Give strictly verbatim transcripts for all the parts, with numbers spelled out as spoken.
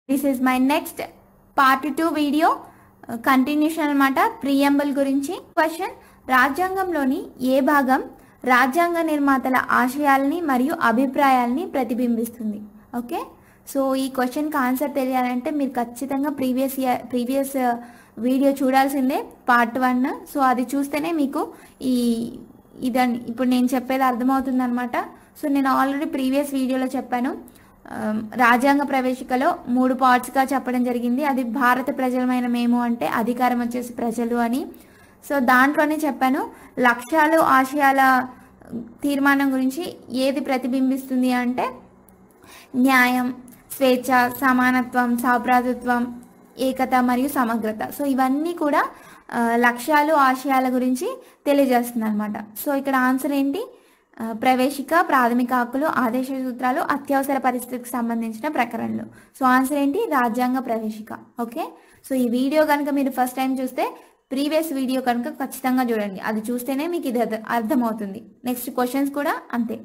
This is my next part two video continuation అన్నమాట. Preamble గురించి question, రాజ్యాంగంలోని ఏ భాగం రాజ్యాంగ నిర్మాతల ఆశయాల్ని మరియు అభిప్రాయాల్ని ప్రతిబింబిస్తుంది? ఓకే, సో ఈ క్వశ్చన్కి ఆన్సర్ తెలియాలంటే మీరు ఖచ్చితంగా ప్రీవియస్ ఇయర్ ప్రీవియస్ వీడియో చూడాల్సిందే, పార్ట్ వన్. సో అది చూస్తేనే మీకు ఈ ఇదని ఇప్పుడు నేను చెప్పేది అర్థమవుతుంది అనమాట. సో నేను ఆల్రెడీ ప్రీవియస్ వీడియోలో చెప్పాను, రాజ్యాంగ ప్రవేశికలో మూడు పార్ట్స్గా చెప్పడం జరిగింది. అది భారత ప్రజలమైన మేము అంటే అధికారం వచ్చేసి ప్రజలు అని. సో దాంట్లోనే చెప్పాను లక్ష్యాలు ఆశయాల తీర్మానం గురించి ఏది ప్రతిబింబిస్తుంది అంటే న్యాయం, స్వేచ్ఛ, సమానత్వం, సాభ్రాతృత్వం, ఏకత మరియు సమగ్రత. సో ఇవన్నీ కూడా లక్ష్యాలు ఆశయాల గురించి తెలియజేస్తుంది అనమాట. సో ఇక్కడ ఆన్సర్ ఏంటి? ప్రవేశిక, ప్రాథమిక హక్కులు, ఆదేశ సూత్రాలు, అత్యవసర పరిస్థితికి సంబంధించిన ప్రకరణలు. సో ఆన్సర్ ఏంటి? రాజ్యాంగ ప్రవేశిక. ఓకే, సో ఈ వీడియో కనుక మీరు ఫస్ట్ టైం చూస్తే ప్రీవియస్ వీడియో కనుక ఖచ్చితంగా చూడండి, అది చూస్తేనే మీకు ఇది అర్థమవుతుంది. నెక్స్ట్ క్వశ్చన్స్ కూడా అంతే.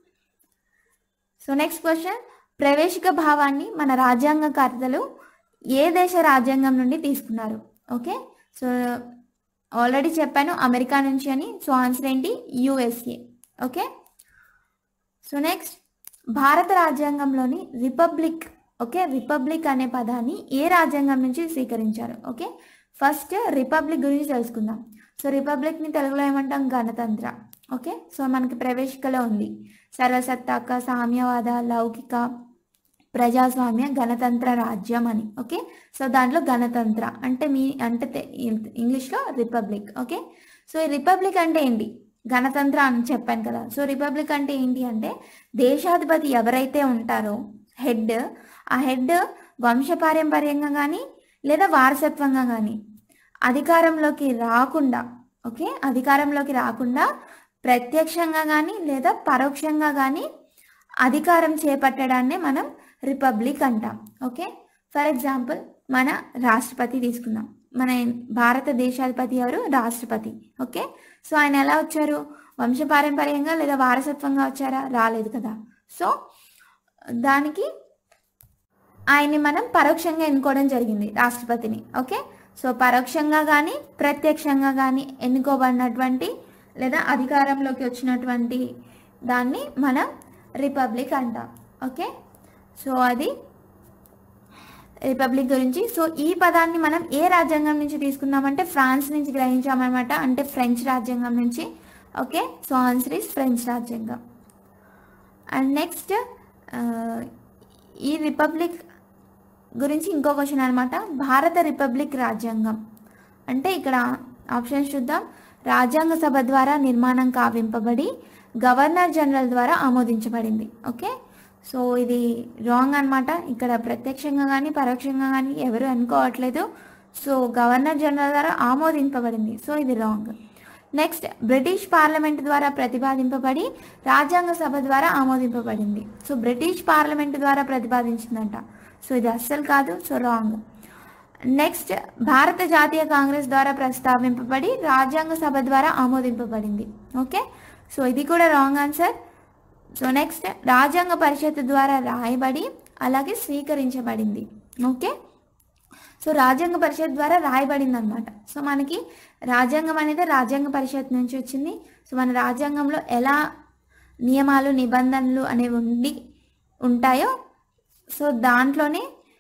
సో నెక్స్ట్ క్వశ్చన్, ప్రవేశిక భావాన్ని మన రాజ్యాంగకర్తలు ఏ దేశ రాజ్యాంగం నుండి తీసుకున్నారు? ఓకే, సో ఆల్రెడీ చెప్పాను అమెరికా నుంచి అని. సో ఆన్సర్ ఏంటి? యుఎస్ఏ. ఓకే, సో నెక్స్ట్, భారత రాజ్యాంగంలోని రిపబ్లిక్, ఓకే రిపబ్లిక్ అనే పదాన్ని ఏ రాజ్యాంగం నుంచి స్వీకరించారు? ఓకే, ఫస్ట్ రిపబ్లిక్ గురించి తెలుసుకుందాం. సో రిపబ్లిక్ని తెలుగులో ఏమంటాం? గణతంత్ర. ఓకే, సో మనకి ప్రవేశికలో ఉంది సర్వసత్తాక, సామ్యవాద, లౌకిక, ప్రజాస్వామ్య, గణతంత్ర రాజ్యం అని. ఓకే, సో దాంట్లో గణతంత్ర అంటే మీ అంటే ఇంగ్లీష్లో రిపబ్లిక్. ఓకే, సో ఈ రిపబ్లిక్ అంటే ఏంటి? గణతంత్ర అని చెప్పాను కదా. సో రిపబ్లిక్ అంటే ఏంటి అంటే దేశాధిపతి ఎవరైతే ఉంటారో హెడ్, ఆ హెడ్ వంశపారంపర్యంగా కానీ లేదా వారసత్వంగా కానీ అధికారంలోకి రాకుండా, ఓకే అధికారంలోకి రాకుండా ప్రత్యక్షంగా కానీ లేదా పరోక్షంగా కానీ అధికారం చేపట్టడాన్ని మనం రిపబ్లిక్ అంటాం. ఓకే, ఫర్ ఎగ్జాంపుల్ మన రాష్ట్రపతి తీసుకుందాం. మన భారతదేశాధిపతి ఎవరు? రాష్ట్రపతి. ఓకే, సో ఆయన ఎలా వచ్చారు? వంశపారంపర్యంగా లేదా వారసత్వంగా వచ్చారా? రాలేదు కదా. సో దానికి ఆయన్ని మనం పరోక్షంగా ఎన్నుకోవడం జరిగింది, రాష్ట్రపతిని. ఓకే, సో పరోక్షంగా కానీ ప్రత్యక్షంగా కానీ ఎన్నుకోబడినటువంటి లేదా అధికారంలోకి వచ్చినటువంటి దాన్ని మనం రిపబ్లిక్ అంటాం. ఓకే, సో అది రిపబ్లిక్ గురించి. సో ఈ పదాన్ని మనం ఏ రాజ్యాంగం నుంచి తీసుకున్నామంటే ఫ్రాన్స్ నుంచి గ్రహించామన్నమాట, అంటే ఫ్రెంచ్ రాజ్యాంగం నుంచి. Okay, so answer is French రాజ్యాంగం. అండ్ నెక్స్ట్, ఈ రిపబ్లిక్ గురించి ఇంకో క్వశ్చన్ అనమాట. భారత రిపబ్లిక్ రాజ్యాంగం అంటే ఇక్కడ ఆప్షన్స్ చూద్దాం. రాజ్యాంగ సభ ద్వారా నిర్మాణం కావింపబడి గవర్నర్ జనరల్ ద్వారా ఆమోదించబడింది. ఓకే, సో ఇది రాంగ్ అనమాట. ఇక్కడ ప్రత్యక్షంగా కానీ పరోక్షంగా కానీ ఎవరు అనుకోవట్లేదు. సో గవర్నర్ జనరల్ ద్వారా ఆమోదింపబడింది. సో ఇది రాంగ్. నెక్స్ట్, బ్రిటిష్ పార్లమెంట్ ద్వారా ప్రతిపాదింపబడి రాజ్యాంగ సభ ద్వారా ఆమోదింపబడింది. సో బ్రిటిష్ పార్లమెంట్ ద్వారా ప్రతిపాదించిందంట. సో ఇది అస్సలు కాదు. So wrong. నెక్స్ట్, భారత జాతీయ కాంగ్రెస్ ద్వారా ప్రస్తావింపబడి రాజ్యాంగ సభ ద్వారా ఆమోదింపబడింది. ఓకే, సో ఇది కూడా రాంగ్ ఆన్సర్. సో నెక్స్ట్, రాజ్యాంగ పరిషత్ ద్వారా రాయబడి అలాగే స్వీకరించబడింది. ఓకే, సో రాజ్యాంగ పరిషత్ ద్వారా రాయబడింది అనమాట. సో మనకి రాజ్యాంగం అనేది రాజ్యాంగ పరిషత్ నుంచి వచ్చింది. సో మన రాజ్యాంగంలో ఎలా నియమాలు నిబంధనలు అనేవి ఉండి ఉంటాయో సో దాంట్లోనే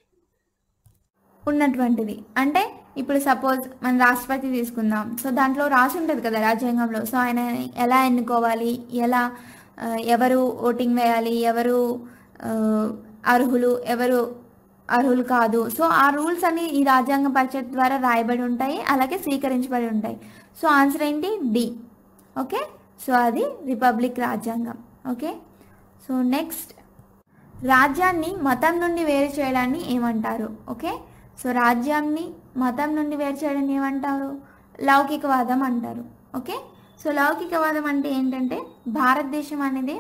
ఉన్నటువంటిది. అంటే ఇప్పుడు సపోజ్ మన రాష్ట్రపతి తీసుకుందాం. సో దాంట్లో రాసి ఉంటుంది కదా రాజ్యాంగంలో. సో ఆయన ఎలా ఎన్నుకోవాలి, ఎలా ఎవరు ఓటింగ్ వేయాలి, ఎవరు అర్హులు, ఎవరు అర్హులు కాదు. సో ఆ రూల్స్ అన్ని ఈ రాజ్యాంగ పరిషత్ ద్వారా రాయబడి ఉంటాయి, అలాగే స్వీకరించబడి ఉంటాయి. సో ఆన్సర్ ఏంటి? డి. ఓకే, సో అది రిపబ్లిక్ రాజ్యాంగం. ఓకే, సో నెక్స్ట్, రాజ్యాన్ని మతం నుండి వేరు చేయడాన్ని ఏమంటారు? ఓకే, సో రాజ్యాన్ని మతం నుండి వేరు చేయడాన్ని ఏమంటారు? లౌకికవాదం అంటారు. ఓకే, సో లౌకికవాదం అంటే ఏంటంటే భారతదేశం అనేది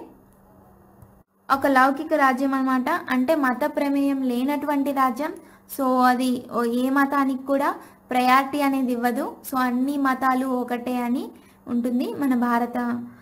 ఒక లౌకిక రాజ్యం అనమాట. అంటే మత ప్రమేయం లేనటువంటి రాజ్యం. సో అది ఏ మతానికి కూడా ప్రయారిటీ అనేది ఇవ్వదు. సో అన్ని మతాలు ఒకటే అని ఉంటుంది మన భారత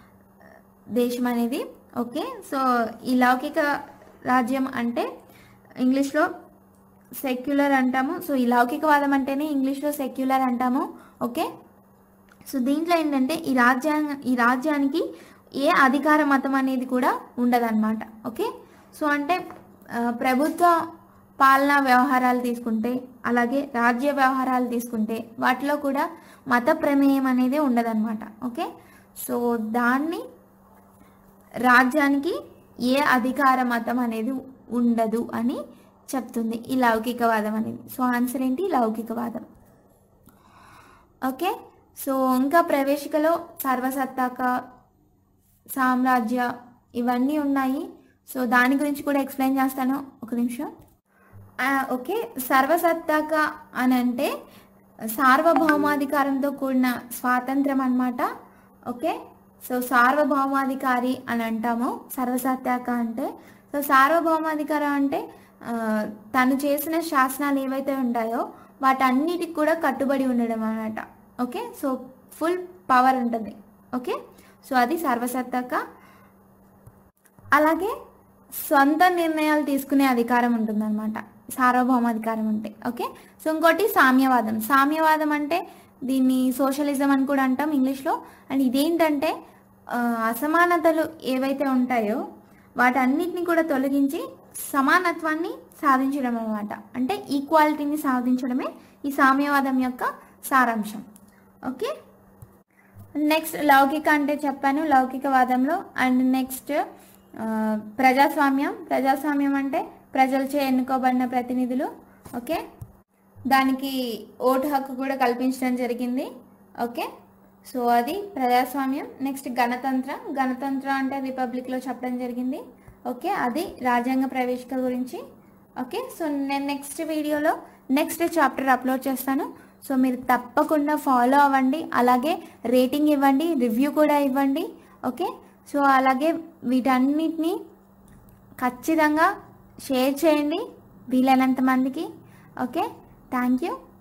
దేశం అనేది. ఓకే, సో ఈ లౌకిక రాజ్యం అంటే ఇంగ్లీష్లో సెక్యులర్ అంటాము. సో ఈ లౌకికవాదం అంటేనే ఇంగ్లీష్లో సెక్యులర్ అంటాము. ఓకే, సో దీంట్లో ఏంటంటే ఈ రాజ్యాంగ ఈ రాజ్యానికి ఏ అధికార మతం అనేది కూడా ఉండదన్నమాట. ఓకే, సో అంటే ప్రభుత్వ పాలనా వ్యవహారాలు తీసుకుంటే, అలాగే రాజ్య వ్యవహారాలు తీసుకుంటే వాటిలో కూడా మత ప్రమేయం అనేది ఉండదన్నమాట. ఓకే, సో దాన్ని రాజ్యానికి ఏ అధికార మతం అనేది ఉండదు అని చెప్తుంది ఈ లౌకికవాదం అనేది. సో ఆన్సర్ ఏంటి? లౌకికవాదం. ఓకే, సో ఇంకా ప్రవేశికలో సర్వసత్తాక, సామ్రాజ్య ఇవన్నీ ఉన్నాయి. సో దాని గురించి కూడా ఎక్స్ప్లెయిన్ చేస్తాను, ఒక నిమిషం. ఓకే, సర్వసత్తాక అని అంటే సార్వభౌమాధికారంతో కూడిన స్వాతంత్రం అన్నమాట. ఓకే, సో సార్వభౌమాధికారి అని అంటాము సర్వసత్తాక అంటే. సో సార్వభౌమాధికారం అంటే తను చేసిన శాసనాలు ఏవైతే ఉంటాయో వాటన్నిటికి కూడా కట్టుబడి ఉండడం అన్నమాట. ఓకే, సో ఫుల్ పవర్ ఉంటుంది. ఓకే, సో అది సర్వసత్తాక. అలాగే సొంత నిర్ణయాలు తీసుకునే అధికారం ఉంటుందన్నమాట సార్వభౌమాధికారం ఉంటే. ఓకే, సో ఇంకోటి సామ్యవాదం. సామ్యవాదం అంటే దీన్ని సోషలిజం అని కూడా అంటాం ఇంగ్లీష్లో. అండ్ ఇదేంటంటే అసమానతలు ఏవైతే ఉంటాయో వాటన్నిటిని కూడా తొలగించి సమానత్వాన్ని సాధించడం అన్నమాట. అంటే ఈక్వాలిటీని సాధించడమే ఈ సామ్యవాదం యొక్క సారాంశం. ఓకే, నెక్స్ట్ లౌకిక అంటే చెప్పాను లౌకికవాదంలో. అండ్ నెక్స్ట్ ప్రజాస్వామ్యం. ప్రజాస్వామ్యం అంటే ప్రజలచే ఎన్నుకోబడిన ప్రతినిధులు. ఓకే, దానికి ఓటు హక్కు కూడా కల్పించడం జరిగింది. ఓకే, సో అది ప్రజాస్వామ్యం. నెక్స్ట్ గణతంత్రం. గణతంత్రం అంటే రిపబ్లిక్లో చెప్పడం జరిగింది. ఓకే, అది రాజ్యాంగ ప్రవేశిక గురించి. ఓకే, సో నేను నెక్స్ట్ వీడియోలో నెక్స్ట్ చాప్టర్ అప్లోడ్ చేస్తాను. సో మీరు తప్పకుండా ఫాలో అవ్వండి, అలాగే రేటింగ్ ఇవ్వండి, రివ్యూ కూడా ఇవ్వండి. ఓకే, సో అలాగే వీటన్నిటిని ఖచ్చితంగా షేర్ చేయండి వీలైనంత మందికి. Okay, thank you.